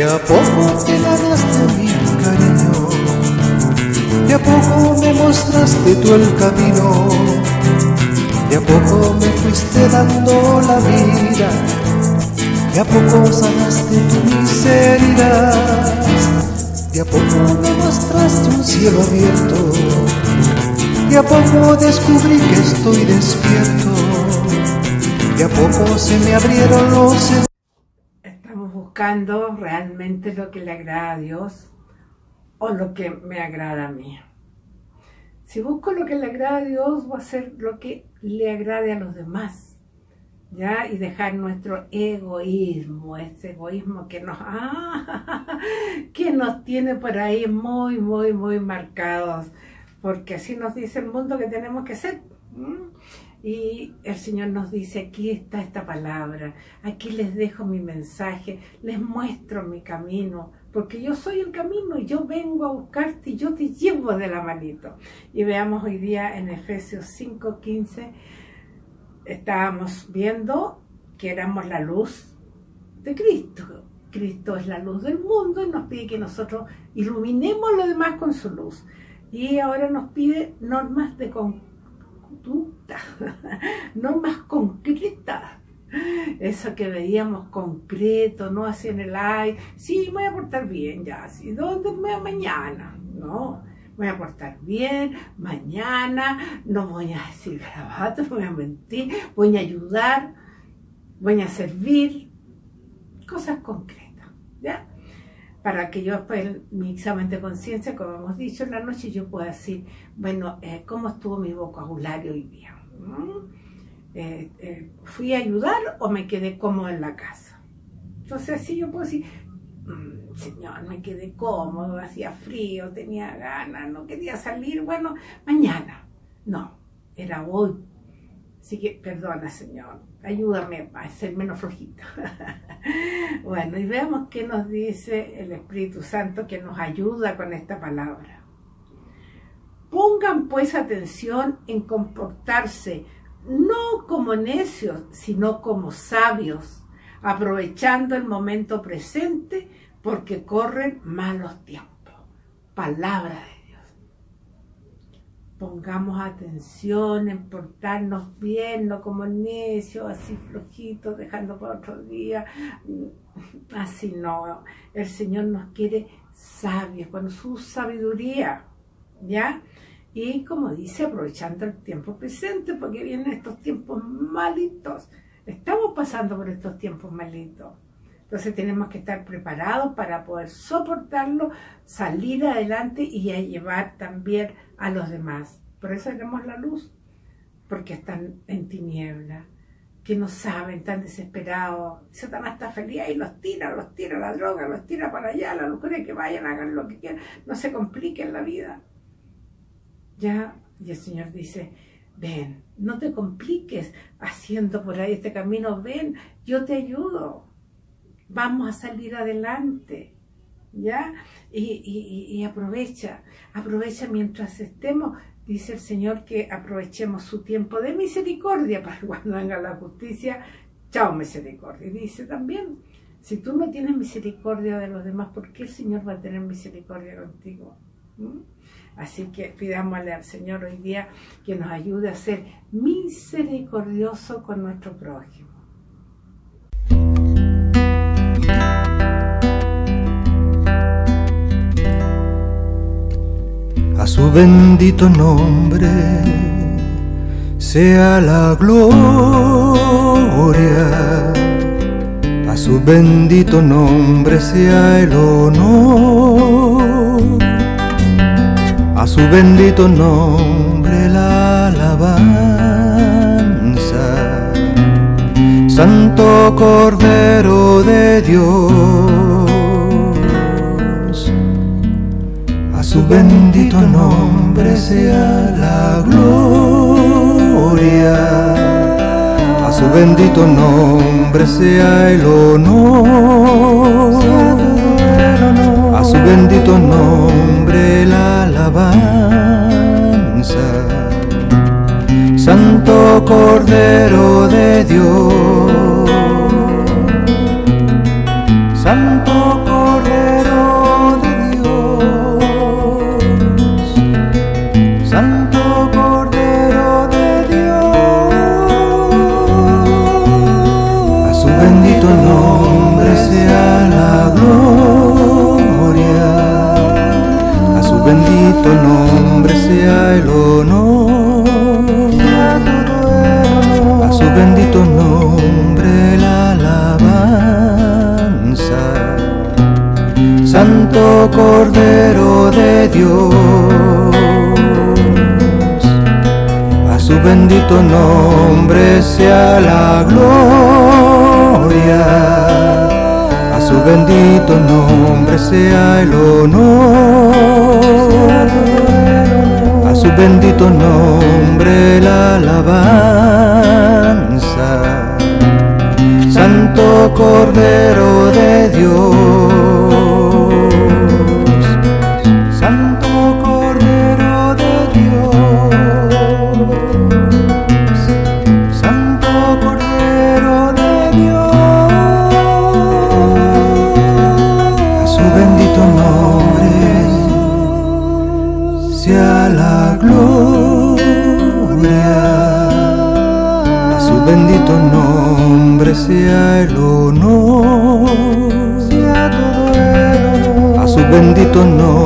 a poco te ganaste mi cariño, de a poco me mostraste tú el camino, de a poco me fuiste dando la vida, de a poco sanaste tu miseria, de a poco me mostraste un cielo abierto, de a poco descubrí que estoy despierto, de a poco se me abrieron los... Estamos buscando realmente lo que le agrada a Dios o lo que me agrada a mí. Si busco lo que le agrada a Dios, voy a hacer lo que le agrade a los demás, ¿ya? Y dejar nuestro egoísmo, ese egoísmo que nos tiene por ahí muy marcados, porque así nos dice el mundo que tenemos que ser. Y el Señor nos dice, aquí está esta palabra, aquí les dejo mi mensaje, les muestro mi camino, porque yo soy el camino y yo vengo a buscarte y yo te llevo de la manito. Y veamos hoy día en Efesios 5:15, estábamos viendo que éramos la luz de Cristo. Cristo es la luz del mundo y nos pide que nosotros iluminemos lo demás con su luz. Y ahora nos pide normas de conducta, normas concretas. Eso que veíamos concreto, no así en el aire. Sí, me voy a portar bien, ya. Sí, ¿dónde me voy mañana? No, me voy a portar bien, mañana no voy a decir garabatos, no voy a mentir, voy a ayudar, voy a servir. Cosas concretas, ¿ya? Para que yo después mi examen de conciencia, como hemos dicho en la noche, yo pueda decir, bueno, ¿cómo estuvo mi vocabulario hoy día? ¿Fui a ayudar o me quedé cómodo en la casa? Entonces así yo puedo decir, Señor, me quedé cómodo, hacía frío, tenía ganas, no quería salir, bueno, mañana. No, era hoy. Así que perdona, Señor, ayúdame a ser menos flojita. Bueno, y veamos qué nos dice el Espíritu Santo que nos ayuda con esta palabra. Pongan pues atención en comportarse, no como necios, sino como sabios, aprovechando el momento presente, porque corren malos tiempos. Palabra de Dios. Pongamos atención en portarnos bien, no como necios, así flojitos, dejando para otro día. Así no. El Señor nos quiere sabios, con su sabiduría, ¿ya? Y como dice, aprovechando el tiempo presente, porque vienen estos tiempos malitos. Estamos pasando por estos tiempos malitos. Entonces tenemos que estar preparados para poder soportarlo, salir adelante y a llevar también a los demás. Por eso tenemos la luz, porque están en tiniebla, que no saben, están desesperados. Satanás está feliz y los tira la droga, los tira para allá, la locura, que vayan, hagan lo que quieran, no se compliquen la vida. Ya, y el Señor dice, ven, no te compliques haciendo por ahí este camino, ven, yo te ayudo, vamos a salir adelante, ¿ya? Y aprovecha mientras estemos, dice el Señor, que aprovechemos su tiempo de misericordia para cuando venga la justicia, chao misericordia. Y dice también, si tú no tienes misericordia de los demás, ¿por qué el Señor va a tener misericordia contigo? Así que pidámosle al Señor hoy día que nos ayude a ser misericordioso con nuestro prójimo. A su bendito nombre sea la gloria, a su bendito nombre sea el honor. A su bendito nombre la alabanza, Santo Cordero de Dios. A su bendito nombre sea la gloria, a su bendito nombre sea el honor. A su bendito nombre la alabanza, Santo Cordero de Dios, Santo Cordero bendito nombre sea el honor, a su bendito nombre la alabanza. Santo Cordero de Dios, a su bendito nombre sea la gloria, a su bendito nombre sea el honor, a su bendito nombre la alabanza. Santo Cordero de Dios, Santo Cordero de Dios, Santo Cordero de Dios, a su bendito nombre sea la gloria, a su bendito nombre sea el honor, a su bendito nombre